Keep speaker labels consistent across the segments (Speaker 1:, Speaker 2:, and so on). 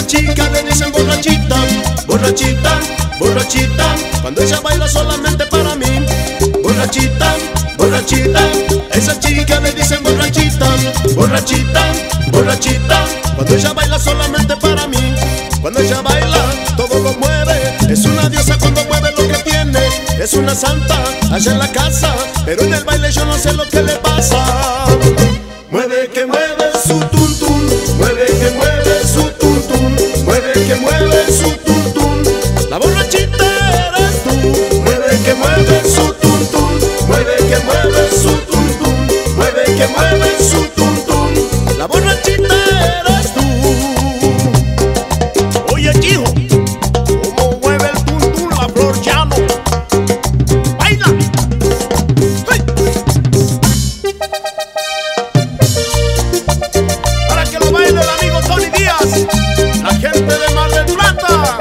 Speaker 1: chica le dicen borrachita, borrachita, borrachita. Cuando ella baila solamente para mí, borrachita, borrachita. Esa chica le dicen borrachita, borrachita, borrachita. Cuando ella baila solamente para mí, cuando ella baila todo lo mueve. Es una diosa cuando mueve lo que tiene, es una santa allá en la casa, pero en el baile yo no sé lo que le pasa. Mueve que mueve su tum tum, mueve que mueve su tum tum, mueve que mueve su tum tum. La borrachita eres tú. Mueve que mueve su tum tum, mueve que mueve su tum tum, mueve que mueve su tum tum. La borrachita eres tú.
Speaker 2: Oye, chico, ¿cómo mueve el tum tum la Flor Llano? ¡Baila! ¡Hey! Para que lo baile el amigo Tony Díaz, la gente de Mar del Plata.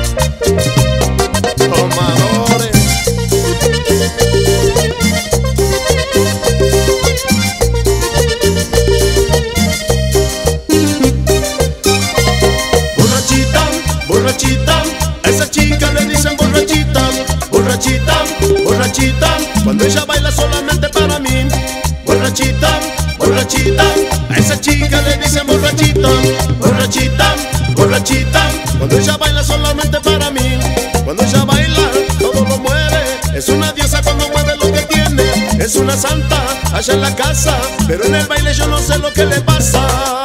Speaker 1: Tomadores. Borrachita, borrachita, a esa chica le dicen borrachita, borrachita, borrachita. Cuando ella baila solamente para mí, borrachita, borrachita. A esa chica le dicen borrachita, borrachita, borrachita. Cuando ella baila solamente para mí, cuando ella baila todo lo mueve. Es una diosa cuando mueve lo que tiene, es una santa allá en la casa, pero en el baile yo no sé lo que le pasa.